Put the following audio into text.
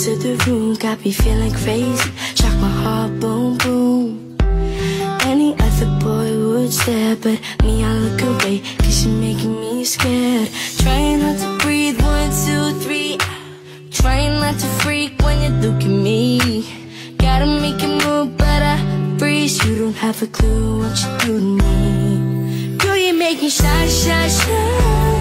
into the room, got me feeling crazy. Shock my heart, boom, boom. Any other boy would stare, but me, I look away, cause you're making me scared. Trying not to breathe, 1, 2, 3. Trying not to freak when you look at me. Gotta make it move, but I freeze. You don't have a clue what you do to me. Girl, you make me shy, shy, shy.